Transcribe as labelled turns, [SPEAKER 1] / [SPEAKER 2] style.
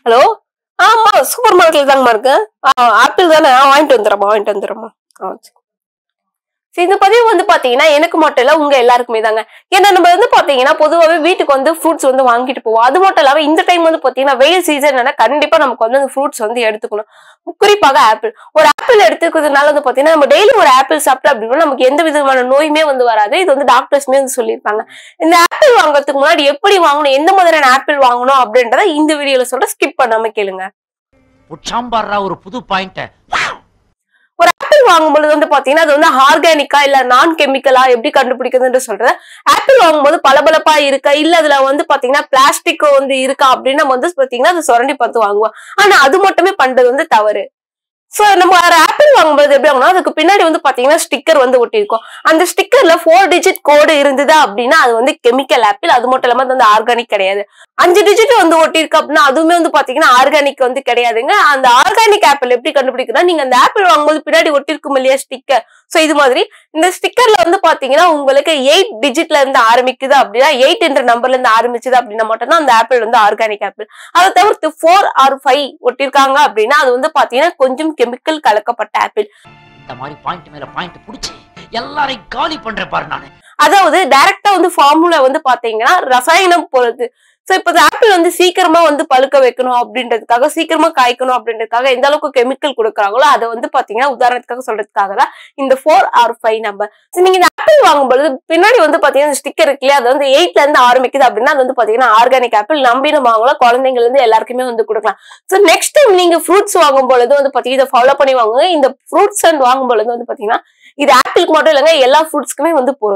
[SPEAKER 1] Hello ஆமா super மார்க்கெட்ல தாங்கம்மா இருக்கு. ஆப்பிள் தானே வாங்கிட்டு வந்துடுறேம்மா. இந்த பதிவு வந்து பாத்தீங்கன்னா எனக்கு மட்டும் இல்ல உங்க எல்லாருக்குமே தாங்க. ஏன்னா நம்ம வந்து பாத்தீங்கன்னா பொதுவாகவே வீட்டுக்கு வந்து ஃப்ரூட்ஸ் வந்து வாங்கிட்டு போவோம். அது மட்டும் இல்லாம இந்த டைம் வந்து பாத்தீங்கன்னா வெயில் சீசன் கண்டிப்பா நமக்கு வந்து அந்த ஃப்ரூட்ஸ் வந்து எடுத்துக்கணும். குறிப்பாக ஆப்பிள். ஒரு ஆப்பிள் எடுத்துக்கிறதுனால வந்து பாத்தீங்கன்னா நம்ம டெய்லி ஒரு ஆப்பிள் சாப்பிட்டோம் அப்படின்னா நமக்கு எந்த விதமான நோயுமே வந்து வராது. இது வந்து டாக்டர்ஸ்மே வந்து சொல்லியிருப்பாங்க. இந்த ஆப்பிள் வாங்குறதுக்கு முன்னாடி எப்படி வாங்கணும், எந்த மாதிரியான ஆப்பிள் வாங்கணும் அப்படின்றத இந்த வீடியோல சொல்ற, ஸ்கிப் பண்ணாம கேளுங்க.
[SPEAKER 2] ஒரு புது பாயிண்ட்.
[SPEAKER 1] ஒரு ஆப்பிள் வாங்கும்போது வந்து பாத்தீங்கன்னா அது வந்து ஆர்கானிக்கா இல்ல நான் கெமிக்கலா எப்படி கண்டுபிடிக்கிறதுன்னு சொல்றேன். ஆப்பிள் வாங்கும்போது பளபளப்பா இருக்கா இல்ல அதுல வந்து பாத்தீங்கன்னா பிளாஸ்டிக் வந்து இருக்கா அப்படின்னு நம்ம வந்து பாத்தீங்கன்னா அது சுரண்டி பார்த்து வாங்குவோம். ஆனா அது மட்டுமே பண்றது வந்து தவறு. சோ நம்ம ஒரு ஆப்பிள் வாங்கும்போது எப்படி வாங்கணும், அதுக்கு பின்னாடி வந்து பாத்தீங்கன்னா ஸ்டிக்கர் வந்து ஒட்டியிருக்கும். அந்த ஸ்டிக்கர்ல 4 டிஜிட் கோடு இருந்தது அப்படின்னா அது வந்து கெமிக்கல் ஆப்பிள். அது மட்டும் இல்லாம அது வந்து ஆர்கானிக் கிடையாது. 5 டிஜிட் வந்து ஒட்டிருக்கு அப்படின்னா அதுவுமே வந்து பாத்தீங்கன்னா ஆர்கானிக் வந்து கிடையாதுங்க. அந்த ஆர்கானிக் ஆப்பிள் எப்படி கண்டுபிடிக்கிறதா, நீங்க அந்த ஆப்பிள் வாங்கும்போது பின்னாடி ஒட்டிருக்கும் இல்லையா ஸ்டிக்கர். சோ இது மாதிரி இந்த ஸ்டிக்கர்ல வந்து பாத்தீங்கன்னா உங்களுக்கு 8 டிஜிட்ல இருந்து ஆரம்பிக்குது அப்படின்னா 8 என்ற நம்பர்ல இருந்து ஆரம்பிச்சது அப்படின்னா மட்டும்தான் அந்த ஆப்பிள் வந்து ஆர்கானிக் ஆப்பிள். அதை தவிர்த்து 4 or 5 ஒட்டிருக்காங்க அப்படின்னா அது வந்து பாத்தீங்கன்னா கொஞ்சம் கெமிக்கல் கலக்கப்பட்ட ஆப்பிள்.
[SPEAKER 2] இந்த மாதிரி பாயிண்ட் மேல பாயிண்ட் புடிச்சு எல்லாரையும் காலி பண்றேன் பாரு நானு.
[SPEAKER 1] அதாவது டைரக்டா வந்து ஃபார்முலா வந்து பாத்தீங்கன்னா ரசாயனம் பொறுத்து. சோ இப்ப ஆப்பிள் வந்து சீக்கிரமா வந்து பழுக்க வைக்கணும் அப்படின்றதுக்காக, சீக்கிரமா காய்க்கணும் அப்படின்றதுக்காக எந்த அளவுக்கு கெமிக்கல் கொடுக்குறாங்களோ அதை வந்து பாத்தீங்கன்னா உதாரணத்துக்காக சொல்றதுக்காக தான் இந்த 4 or 5 நம்பர். நீங்க இந்த ஆப்பிள் வாங்கும்போது பின்னாடி வந்து பாத்தீங்கன்னா ஸ்டிக்கர் இருக்கு இல்லையா, அது வந்து 8ல இருந்து ஆரம்பிக்குது அப்படின்னா அது வந்து பாத்தீங்கன்னா ஆர்கானிக் ஆப்பிள். நம்பின வாங்கலாம், குழந்தைங்கள்ல இருந்து எல்லாருக்குமே வந்து கொடுக்கலாம். சோ நெக்ஸ்ட் டைம் நீங்க ஃப்ரூட்ஸ் வாங்கும் பொழுது வந்து பாத்தீங்கன்னா இதை ஃபாலோ பண்ணி வாங்குங்க. இந்த ஃப்ரூட்ஸ் அண்ட் வாங்கும் பொழுது வந்து பாத்தீங்கன்னா இது ஆப்பிளுக்கு மட்டும் இல்லைங்க, எல்லா ஃப்ரூட்ஸ்க்குமே வந்து போகும்.